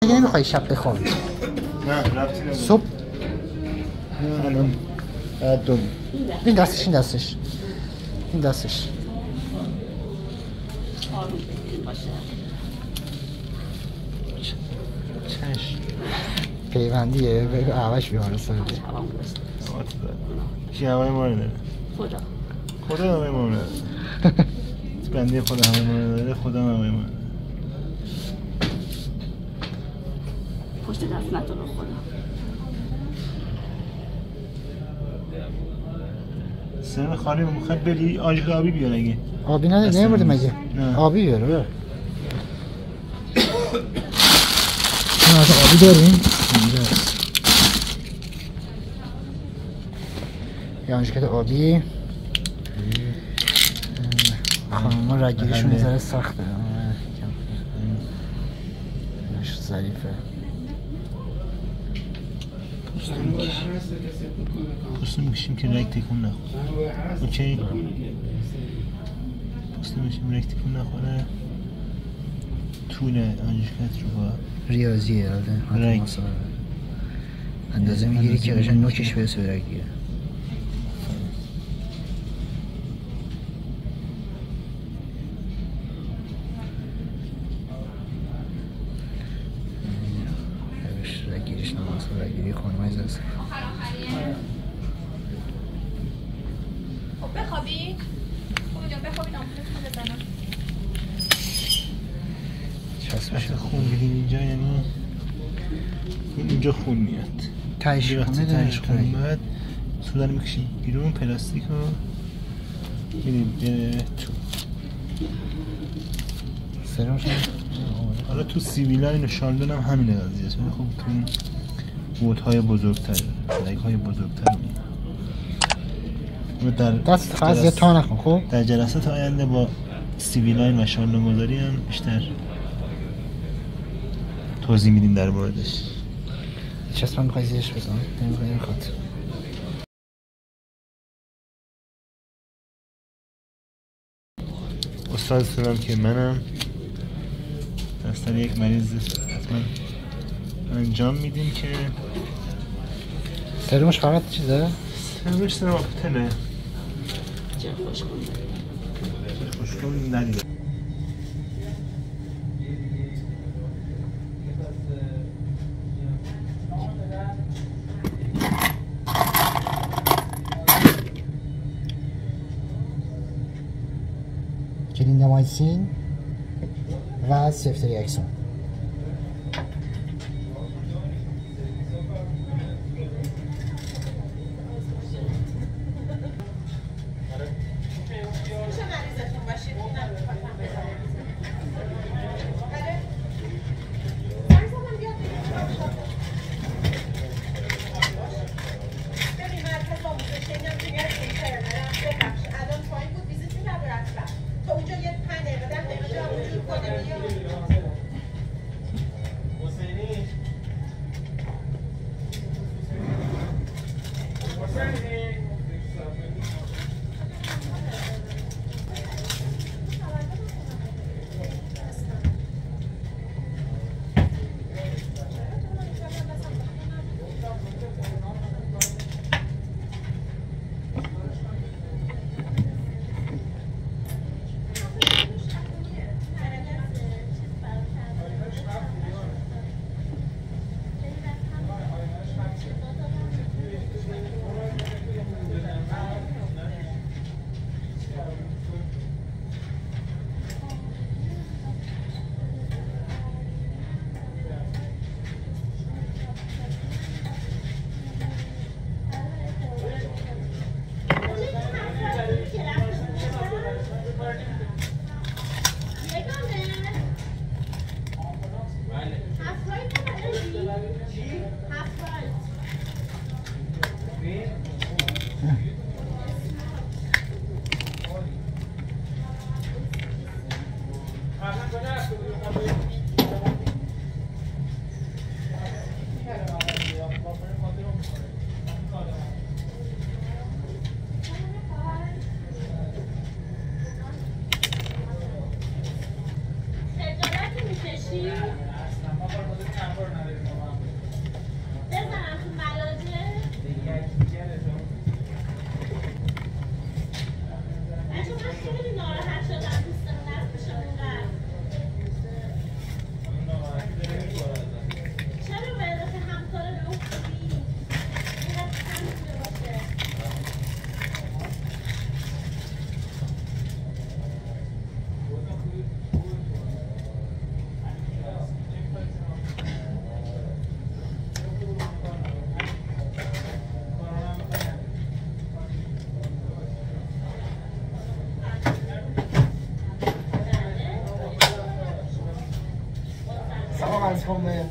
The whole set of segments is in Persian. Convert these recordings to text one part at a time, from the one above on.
نمیخوای شب بخوابی؟ نه رفتی نمیده صبح نه الان بعد دوم این دستش این دستش چشم پیوندیه به عوش بیاره سر کی هوای ما رو داره؟ خدا هوای ما رو داره بنده خدا هوای ما رو داره خدا هوای ما رو داره پشت دست نداره خدا سرم خالی میخواد بری آجیل آبی بیار اگه آبی نمیبرده مگه؟ نه. آبی بیاره بره آبی داریم؟ یه آنجکت آبی خانم ها رگیریشون یه ذره سخته ظریفه پوست میکشیم که رگ تکون نخوره اوکی پوست میکشیم رگ تکون نخوره طول آنجکت رو با ریاضیه رگ اندازه میگیری که قشنگ نوکش برسه به رگ گیره رگگیریش نماز رگگیری خانمای زرسه خب بخوابی؟ خب اینجا بخوابی نامونتون بزنم چسبش خون بیدیم اینجا یعنی اینجا خون میاد تایش خونه داره تایش خون میاد سودن میکشیم بیرون پلاستیک رو میدیم تو سرمش حالا تو سیویلاین و شالدون هم همین قضیه است ولی خب تو این بوت‌های بزرگتر رگ‌های بزرگتر در دست فقط زیاد تا نکن خب در جلسات آینده با سیویلاین و شالدون گذاری هم بیشتر توضیح میدیم در موردش چسبم میخوای زیرش بزن نمیخواد استاد سلام که منم دستان یک مریض حتما انجام میدیم که سرمش فقط چیزه؟ سرمش سرم آفتنه چه خوشکن ندیده کلیندامایسین و سفتریاکسون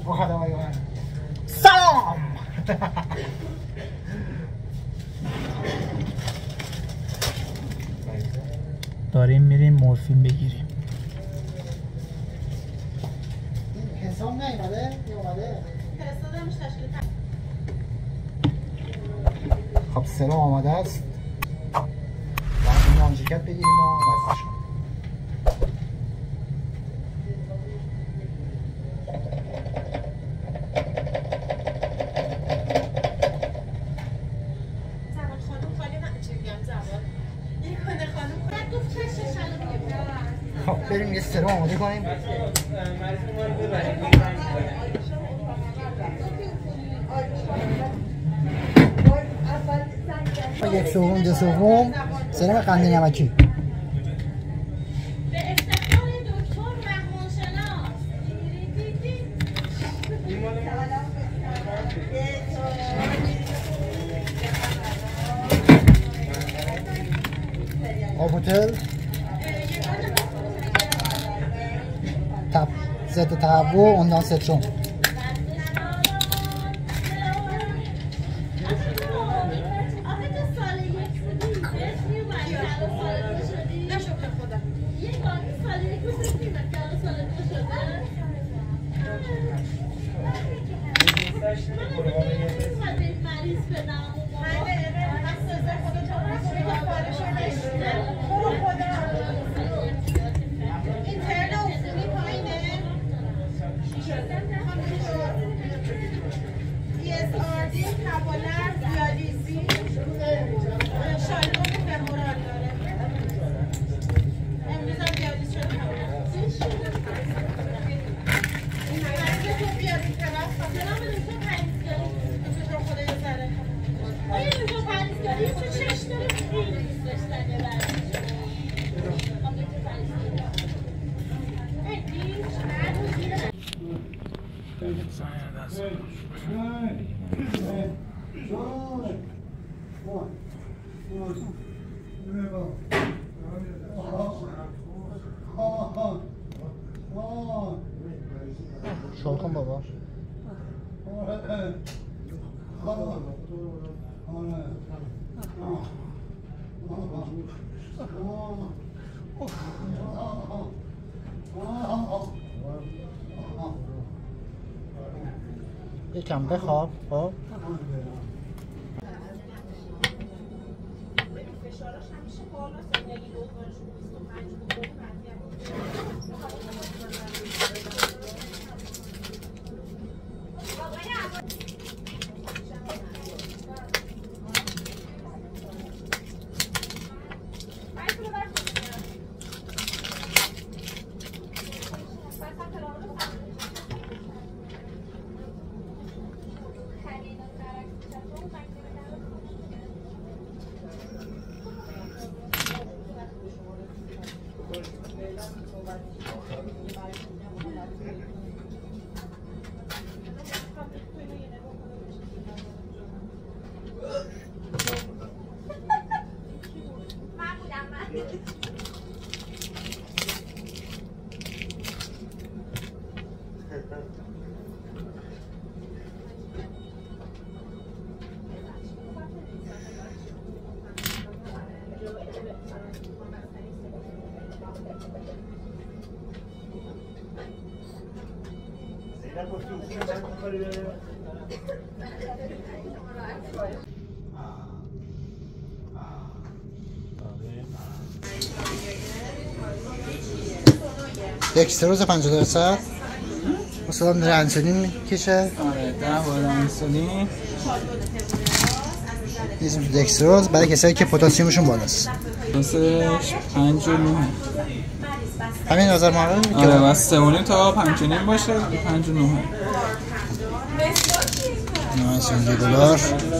سلام. داریم میریم مورفین بگیریم. حسام نیومده؟ اومده؟ فرستادمش تشکیل. خب سرم آماده است. باید مانجیکت بگیریم و بستشون. خب بریم یه سرم آماده کنیم. یک سوم دو سوم سرم قند نمکی. به افتخار دکتر روانشناس. آب هتل ضد تهوع اندان سترون. شال کن بابا. یکم بخواب. خب دکستروز 50%. مثلا داره انسولین میکشه. آره 10 بار انسولین. میزیم تو دکستروز برای کسایی که پتاسیمشون بالاست. دوستش 5 و 9. همین نظر معقوله که آره بس 3.5 تا 5.5 باشه 5 و 9. $9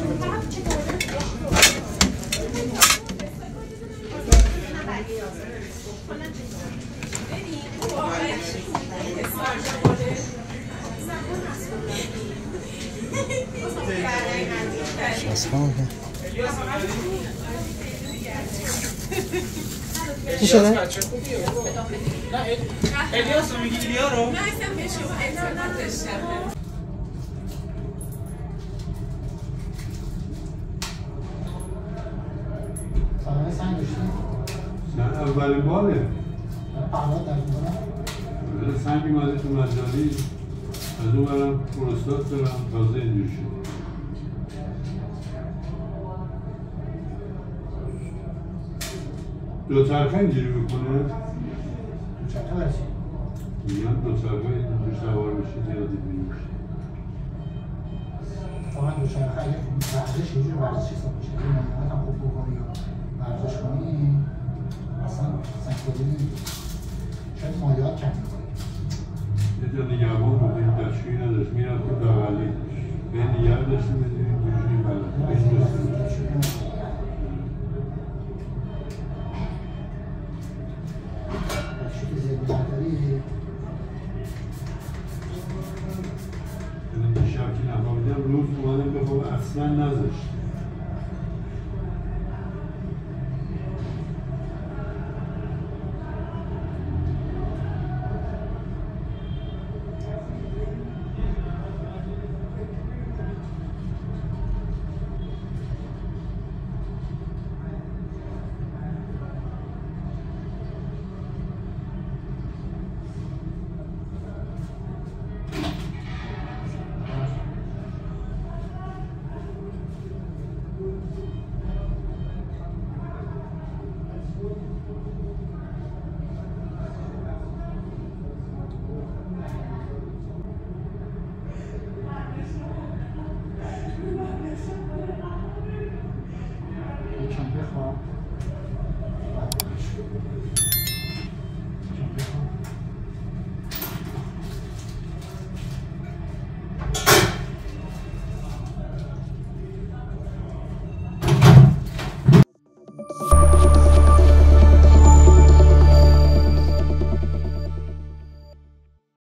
چی شده؟ نه الیاس رو میگی رو؟ نه اصلا بشو اولین باره پرواز در میکنم سنگ اومده تو مجاری از اون برم پروستات برم تازه اینجور شد دو چرخه اینجوری میکنه؟ دو چرخه برشی میگن دو چرخه اینجور سوار میشه زیادی بیروش واقعا دو چرخه اگه ورزش اینجور ورزش حساب میشه اگه مهمت هم خوب بکنی یا ورزش کنی اصلا سنگکاری نمیدونی شاید مالیات کم میکنی یه جا نگهبان بود این دستشویی نداشت میرد تو بغلی به نگه داشتیم بدونیم اینجوری بلد شکل زیادی نداری دیشب که نفهمیدم روز اومدم بخواب اصلا نذاشت